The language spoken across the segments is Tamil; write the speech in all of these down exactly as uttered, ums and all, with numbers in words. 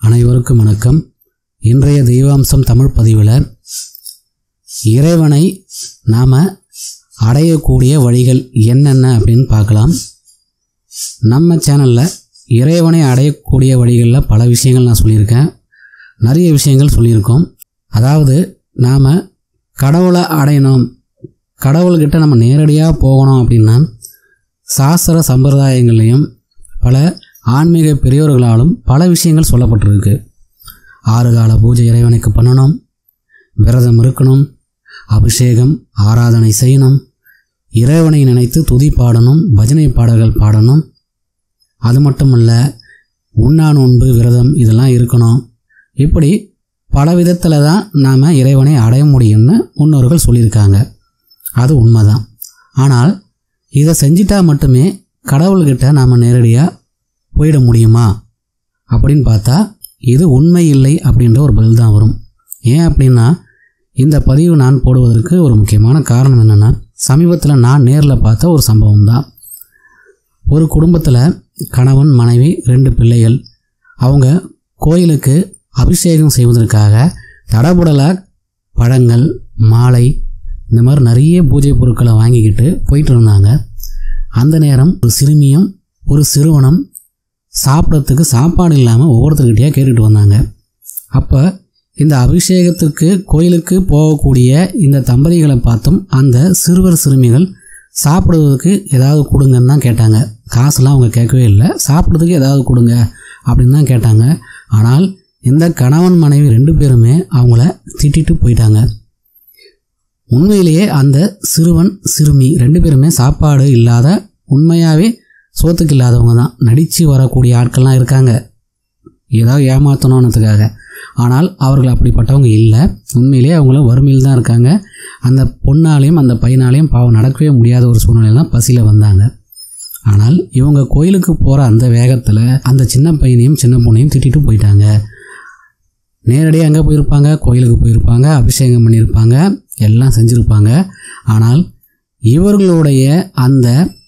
அனைவருக்கும் வணக்கம். இன்றைய தெய்வாம்சம் தமிழ் பதிவில் இறைவனை நாம் அடையக்கூடிய வழிகள் என்னென்ன அப்படின்னு பார்க்கலாம். நம்ம சேனலில் இறைவனை அடையக்கூடிய வழிகளில் பல விஷயங்கள் நான் சொல்லியிருக்கேன், நிறைய விஷயங்கள் சொல்லியிருக்கோம். அதாவது நாம் கடவுளை அடையணும், கடவுள்கிட்ட நம்ம நேரடியாக போகணும் அப்படின்னா சாஸ்திர சம்பிரதாயங்களையும் பல ஆன்மீக பெரியோர்களாலும் பல விஷயங்கள் சொல்லப்பட்டிருக்கு. ஆறு கால பூஜை இறைவனுக்கு பண்ணணும், விரதம் இருக்கணும், அபிஷேகம் ஆராதனை செய்யணும், இறைவனை நினைத்து துதி பாடணும், பஜனை பாடல்கள் பாடணும். அது மட்டுமல்ல, உண்ணா நோன்பு விரதம் இதெல்லாம் இருக்கணும். இப்படி பல விதத்தில் தான் நாம் இறைவனை அடைய முடியும்னு முன்னோர்கள் சொல்லியிருக்காங்க. அது உண்மைதான். ஆனால் இதை செஞ்சிட்டா மட்டுமே கடவுள்கிட்ட நாம் நேரடியாக போயிட முடியுமா அப்படின்னு பார்த்தா இது உண்மை இல்லை அப்படின்ற ஒரு பதில் தான் வரும். ஏன் அப்படின்னா, இந்த பதிவு நான் போடுவதற்கு ஒரு முக்கியமான காரணம் என்னென்னா, சமீபத்தில் நான் நேரில் பார்த்த ஒரு சம்பவம் தான். ஒரு குடும்பத்தில் கணவன் மனைவி ரெண்டு பிள்ளைகள், அவங்க கோயிலுக்கு அபிஷேகம் செய்வதற்காக தடபுடலாக பழங்கள் மாலை இந்த மாதிரி நிறைய பூஜை பொருட்களை வாங்கிக்கிட்டு போயிட்டு இருந்தாங்க. அந்த நேரம் ஒரு சிறுமியும் ஒரு சிறுவனும் சாப்பிட்றதுக்கு சாப்பாடு இல்லாமல் ஒவ்வொருத்தர்கிட்டயே கேட்டுட்டு வந்தாங்க. அப்போ இந்த அபிஷேகத்துக்கு கோயிலுக்கு போகக்கூடிய இந்த தம்பதிகளை பார்த்தும் அந்த சிறுவர் சிறுமிகள் சாப்பிடுவதற்கு ஏதாவது கொடுங்கன்னு தான் கேட்டாங்க. காசுலாம் அவங்க கேட்கவே இல்லை, சாப்பிட்றதுக்கு ஏதாவது கொடுங்க அப்படின்னு தான் கேட்டாங்க. ஆனால் இந்த கணவன் மனைவி ரெண்டு பேருமே அவங்கள திட்டிட்டு போயிட்டாங்க. உண்மையிலேயே அந்த சிறுவன் சிறுமி ரெண்டு பேருமே சாப்பாடு இல்லாத, உண்மையாகவே சோத்துக்கு இல்லாதவங்க தான். நடித்து வரக்கூடிய ஆட்கள்லாம் இருக்காங்க ஏதாவது ஏமாற்றணுன்றதுக்காக. ஆனால் அவர்கள் அப்படிப்பட்டவங்க இல்லை. உண்மையிலேயே அவங்களும் வறுமையில் தான் இருக்காங்க. அந்த பொண்ணாலையும் அந்த பையனாலையும் பாவம் நடக்கவே முடியாத ஒரு சூழ்நிலையில் தான் பசியில் வந்தாங்க. ஆனால் இவங்க கோயிலுக்கு போகிற அந்த வேகத்தில் அந்த சின்ன பையனையும் சின்ன பொண்ணையும் திட்டிட்டு போயிட்டாங்க. நேரடியாக அங்கே போயிருப்பாங்க, கோயிலுக்கு போயிருப்பாங்க, அபிஷேகம் பண்ணியிருப்பாங்க, எல்லாம் செஞ்சுருப்பாங்க. ஆனால் இவர்களுடைய அந்த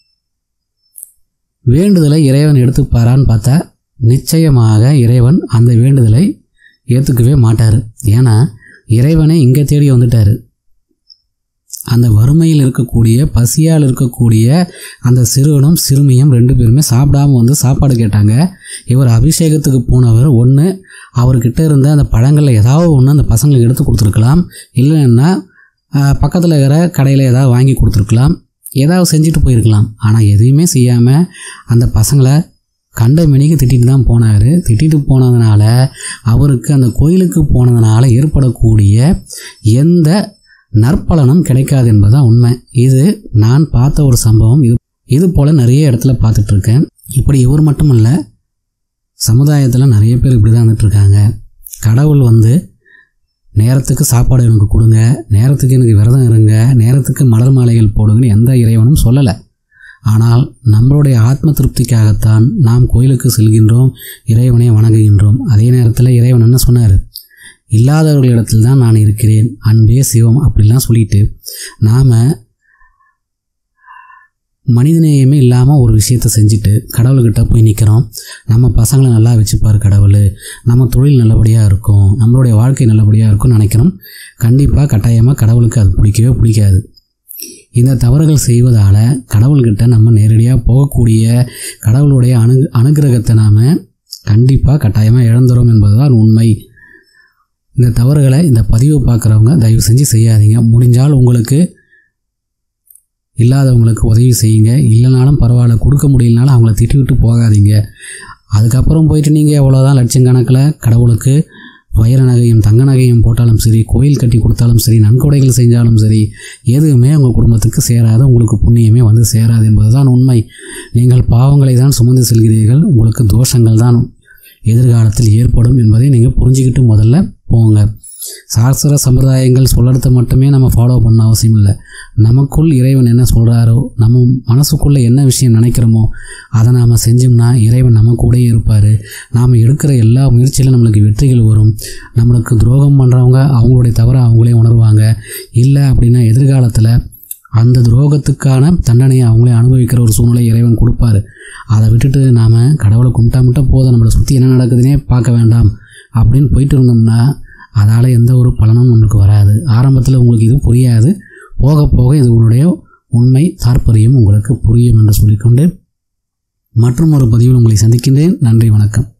வேண்டுதலை இறைவன் எடுத்துப்பாரான்னு பார்த்தா நிச்சயமாக இறைவன் அந்த வேண்டுதலை ஏற்றுக்கவே மாட்டார். ஏன்னா இறைவனை இங்கே தேடி வந்துட்டார். அந்த வறுமையில் இருக்கக்கூடிய பசியால் இருக்கக்கூடிய அந்த சிறுவனும் சிறுமியும் ரெண்டு பேருமே சாப்பிடாமல் வந்து சாப்பாடு கேட்டாங்க. இவர் அபிஷேகத்துக்கு போனவர் ஒன்று அவர்கிட்ட இருந்த அந்த பழங்களில் ஏதாவது ஒன்று அந்த பசங்களுக்கு எடுத்து கொடுத்துருக்கலாம், இல்லைன்னா பக்கத்தில் இருக்கிற கடையில் ஏதாவது வாங்கி கொடுத்துருக்கலாம், ஏதாவது செஞ்சுட்டு போயிருக்கலாம். ஆனால் எதுவுமே செய்யாமல் அந்த பசங்களை கண்ட மணிக்கு திட்டிட்டு தான் போனார். திட்டிட்டு போனதுனால அவருக்கு அந்த கோயிலுக்கு போனதுனால ஏற்படக்கூடிய எந்த நற்பலனும் கிடைக்காது என்பதுதான் உண்மை. இது நான் பார்த்த ஒரு சம்பவம். இது இது போல் நிறைய இடத்துல பார்த்துட்ருக்கேன். இப்படி இவர் மட்டும் இல்லை, சமுதாயத்தில் நிறைய பேர் இப்படி தான் வந்துட்டுருக்காங்க. கடவுள் வந்து நேரத்துக்கு சாப்பாடு எனக்கு கொடுங்க, நேரத்துக்கு எனக்கு விரதம் இருங்க, நேரத்துக்கு மலர் மாலைகள் போடுங்கன்னு எந்த இறைவனும் சொல்லலை. ஆனால் நம்மளுடைய ஆத்ம திருப்திக்காகத்தான் நாம் கோயிலுக்கு செல்கின்றோம், இறைவனை வணங்குகின்றோம். அதே நேரத்தில் இறைவன் என்ன சொன்னார்? இல்லாதவர்களிடத்தில் தான் நான் இருக்கிறேன், அன்பே சிவம் அப்படிலாம் சொல்லிட்டு நாம் மனிதநேயமே இல்லாமல் ஒரு விஷயத்தை செஞ்சுட்டு கடவுள்கிட்ட போய் நிற்கிறோம். நம்ம பசங்களை நல்லா வச்சுப்பார் கடவுள், நம்ம தொழில் நல்லபடியாக இருக்கும், நம்மளுடைய வாழ்க்கை நல்லபடியாக இருக்கும்னு நினைக்கிறோம். கண்டிப்பாக கட்டாயமாக கடவுளுக்கு அது பிடிக்கவே பிடிக்காது. இந்த தவறுகள் செய்வதால் கடவுள்கிட்ட நம்ம நேரடியாக போகக்கூடிய கடவுளுடைய அனு அனுகிரகத்தை நாம் கண்டிப்பாக கட்டாயமாக இழந்துடும் என்பதுதான் உண்மை. இந்த தவறுகளை இந்த பதிவு பார்க்குறவங்க தயவு செஞ்சு செய்யாதீங்க. முடிஞ்சால் உங்களுக்கு இல்லாதவங்களுக்கு உதவி செய்யுங்க, இல்லைனாலும் பரவாயில்ல, கொடுக்க முடியலனாலும் அவங்கள திட்டி விட்டு போகாதீங்க. அதுக்கப்புறம் போயிட்டு நீங்கள் எவ்வளோதான் லட்சக்கணக்கில் கடவுளுக்கு வைர நகையும் தங்க நகையும் போட்டாலும் சரி, கோயில் கட்டி கொடுத்தாலும் சரி, நன்கொடைகள் செஞ்சாலும் சரி, எதுவுமே உங்கள் குடும்பத்துக்கு சேராது, உங்களுக்கு புண்ணியமே வந்து சேராது என்பதுதான் உண்மை. நீங்கள் பாவங்களை தான் சுமந்து செல்கிறீர்கள், உங்களுக்கு தோஷங்கள் தான் எதிர்காலத்தில் ஏற்படும் என்பதை நீங்கள் புரிஞ்சுக்கிட்டு முதல்ல போங்க. சாஸ்திர சம்பிரதாயங்கள் சொல்லறத மட்டுமே நம்ம ஃபாலோ பண்ண அவசியம் இல்லை. நமக்குள் இறைவன் என்ன சொல்கிறாரோ, நம்ம மனசுக்குள்ளே என்ன விஷயம் நினைக்கிறோமோ அதை நாம் செஞ்சோம்னா இறைவன் நம்ம கூடயே இருப்பார். நாம் எடுக்கிற எல்லா முயற்சியிலும் நம்மளுக்கு வெற்றிகள் வரும். நம்மளுக்கு துரோகம் பண்ணுறவங்க அவங்களுடைய தவறை அவங்களே உணர்வாங்க. இல்லை அப்படின்னா எதிர்காலத்தில் அந்த துரோகத்துக்கான தண்டனையை அவங்களே அனுபவிக்கிற ஒரு சூழ்நிலை இறைவன் கொடுப்பார். அதை விட்டுட்டு நாம் கடவுளை கும்பிட்டா மட்டும் போதும், நம்மளை சுற்றி என்ன நடக்குதுன்னே பார்க்க வேண்டாம். அப்படின்னு போயிட்டு இருந்தோம்னா அதால் எந்த ஒரு பலனும் நமக்கு வராது. ஆரம்பத்தில் உங்களுக்கு இது புரியாது, போக போக இது உங்களுடைய உண்மை தாற்பயம் உங்களுக்கு புரியும் என்று சொல்லிக்கொண்டு மற்றும் ஒரு பதிவில் உங்களை சந்திக்கின்றேன். நன்றி, வணக்கம்.